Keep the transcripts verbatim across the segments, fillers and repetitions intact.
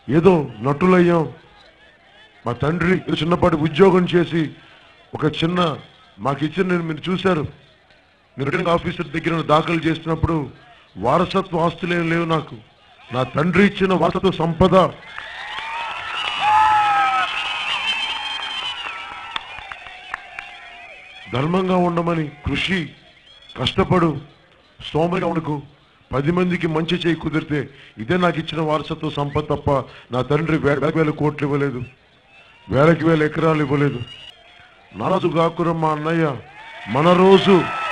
ఏదో నటులయ్యాం. మా తండ్రి చిన్నపాటి ఉద్యోగం చేసి ఒక చిన్న మాకు ఇచ్చిన నేను మీరు చూశారు, నేను రిటర్నింగ్ ఆఫీసర్ దగ్గర దాఖలు చేసినప్పుడు వారసత్వ ఆస్తులు ఏం లేవు నాకు. నా తండ్రి ఇచ్చిన వారసత్వ సంపద ధర్మంగా ఉండమని కృషి, కష్టపడు, సోమరిగా ఉండకు, పది మందికి మంచి చేయి కుదిరితే ఇదే నాకు ఇచ్చిన వారసత్వ సంపద తప్ప నా తండ్రి వేల వేల కోట్లు ఇవ్వలేదు, వేలకి వేల ఎకరాలు ఇవ్వలేదు. నారాజు గాకుర మా అన్నయ్య మన రోజు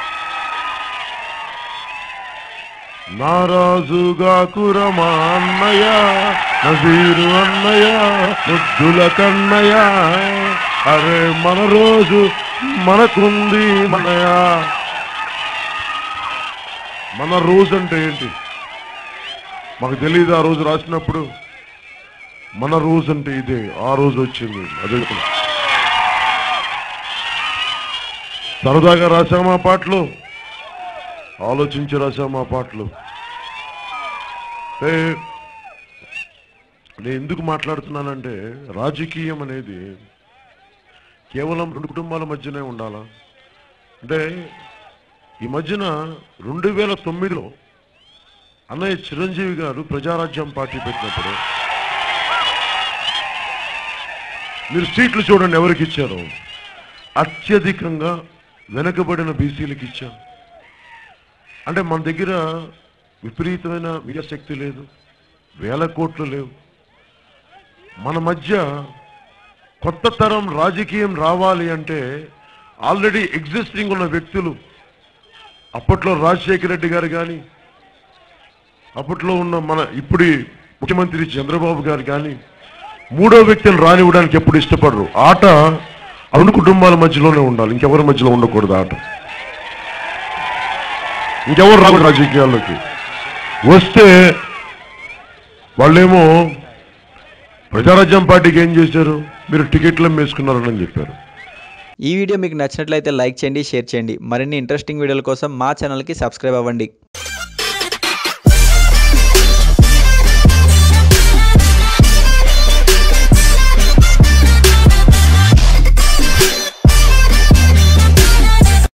నారాజు గాకుర మా అన్నయ్య నజీరు అన్నయ్య ముద్దుల కన్నయ్య, అరే మన రోజు మనకుంది మనయ. మన రోజు అంటే ఏంటి మాకు తెలియదు. ఆ రోజు రాసినప్పుడు మన రోజు అంటే ఇదే, ఆ రోజు వచ్చింది. అదే సరదాగా రాసాము ఆ పాటలు, ఆలోచించి రాసాము ఆ పాటలు. నేను ఎందుకు మాట్లాడుతున్నానంటే రాజకీయం అనేది కేవలం రెండు కుటుంబాల మధ్యనే ఉండాలా అంటే, ఈ మధ్యన రెండు వేల తొమ్మిదిలో అన్నయ్య చిరంజీవి గారు ప్రజారాజ్యం పార్టీ పెట్టినప్పుడు మీరు సీట్లు చూడండి ఎవరికి ఇచ్చారు. అత్యధికంగా వెనకబడిన బీసీలకు ఇచ్చాం. అంటే మన దగ్గర విపరీతమైన వీరశక్తి లేదు, వేల కోట్లు లేవు. మన మధ్య కొత్త తరం రాజకీయం రావాలి అంటే ఆల్రెడీ ఎగ్జిస్టింగ్ ఉన్న వ్యక్తులు, అప్పట్లో రాజశేఖర రెడ్డి గారు కానీ, అప్పట్లో ఉన్న మన ఇప్పుడు ముఖ్యమంత్రి చంద్రబాబు గారు కానీ మూడో వ్యక్తిని రానివ్వడానికి ఎప్పుడు ఇష్టపడరు. ఆట రెండు కుటుంబాల మధ్యలోనే ఉండాలి, ఇంకెవరి మధ్యలో ఉండకూడదు ఆట. ఇంకెవరు రాకూడదు రాజకీయాల్లోకి. వస్తే వాళ్ళేమో ప్రజారాజ్యం పార్టీకి ఏం చేశారు, మీరు టికెట్లు వేసుకున్నారని చెప్పారు. ఈ వీడియో మీకు నచ్చినట్లయితే లైక్ చేయండి, షేర్ చేయండి. మరిన్ని ఇంట్రెస్టింగ్ వీడియోల కోసం మా ఛానల్కి సబ్స్క్రైబ్ అవ్వండి.